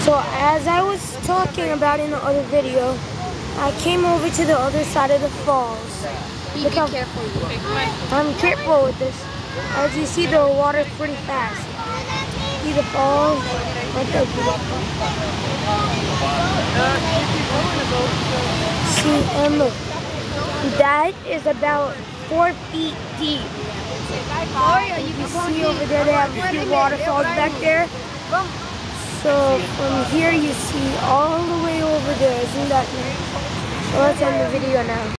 So as I was talking about in the other video, I came over to the other side of the falls. Be careful. I'm careful with this. As you see, the water's pretty fast. See the falls? Right there. See, and look, that is about 4 feet deep. You can see over there, they have a few waterfalls back there. So from here you see all the way over there. Isn't that nice? So let's end the video now.